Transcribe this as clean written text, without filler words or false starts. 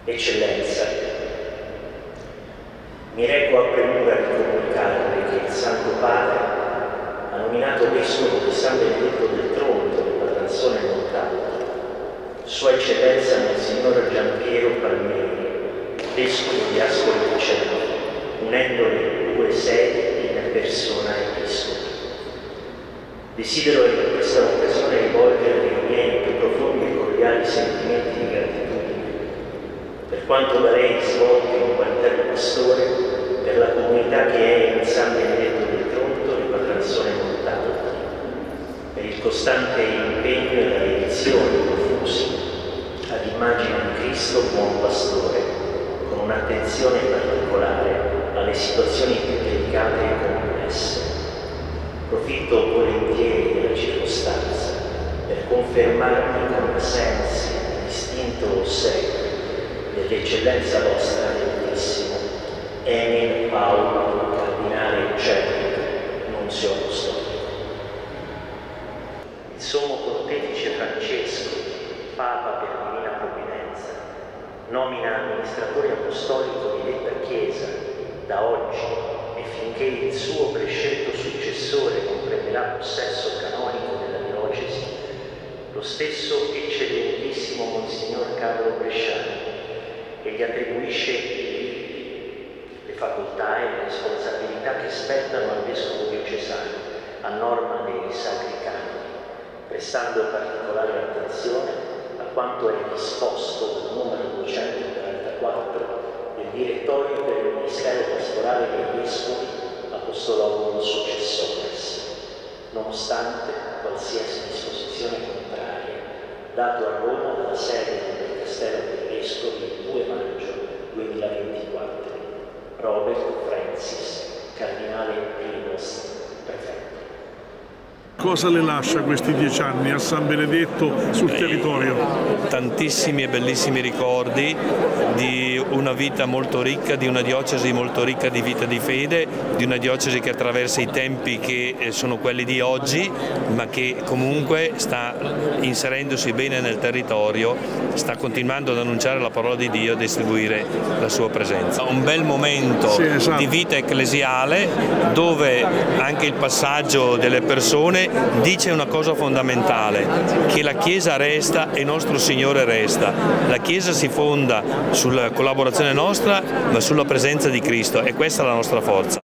Eccellenza, mi reco a premura di comunicarle che il Santo Padre ha nominato vescovo di San Benedetto del Tronto, nella Bransone Montalto, Sua Eccellenza Monsignor Giampiero Palmieri, vescovo di Ascoli Piceno, unendole due sedi in persona episcopi. Desidero in questa occasione rivolgere i miei più profondi e cordiali sentimenti di gratitudine per quanto da lei svolto in qualità di pastore per la comunità che è in San Benedetto del Tronto e Bransone Montalto, per il costante impegno e la dedizione profusi ad immagine di Cristo buon pastore, con un'attenzione particolare alle situazioni più delicate e complesse. Profitto volentieri della circostanza per confermarmi con sensi di distinto ossequio dell'eccellenza vostra Altissimo, Emil Paolo Cardinale Cervic, Nunzio Apostolico. Il Sommo Pontefice Francesco, Papa per divina provvidenza, nomina amministratore apostolico di detta Chiesa da oggi e finché il suo prescelto successore non prenderà possesso canonico della diocesi, lo stesso eccellentissimo Monsignor Carlo Bresciani, e gli attribuisce le facoltà e le responsabilità che spettano al vescovo diocesano a norma dei sacri canoni, prestando particolare attenzione a quanto è disposto dal numero 244 del direttorio per il Ministero Pastorale dei Vescovi Apostolorum Successores, nonostante qualsiasi disposizione contraria, dato a Roma dalla sede del Castello dei Vescovi il 2 maggio 2024. Robert Francis, Cardinale Prevost, Prefetto. Cosa le lascia questi 10 anni a San Benedetto sul territorio? Tantissimi e bellissimi ricordi di una vita molto ricca, di una diocesi molto ricca di vita di fede, di una diocesi che attraversa i tempi che sono quelli di oggi, ma che comunque sta inserendosi bene nel territorio, sta continuando ad annunciare la parola di Dio e distribuire la sua presenza. Un bel momento di vita ecclesiale dove anche il passaggio delle persone dice una cosa fondamentale, che la Chiesa resta e nostro Signore resta. La Chiesa si fonda sulla collaborazione nostra, ma sulla presenza di Cristo, e questa è la nostra forza.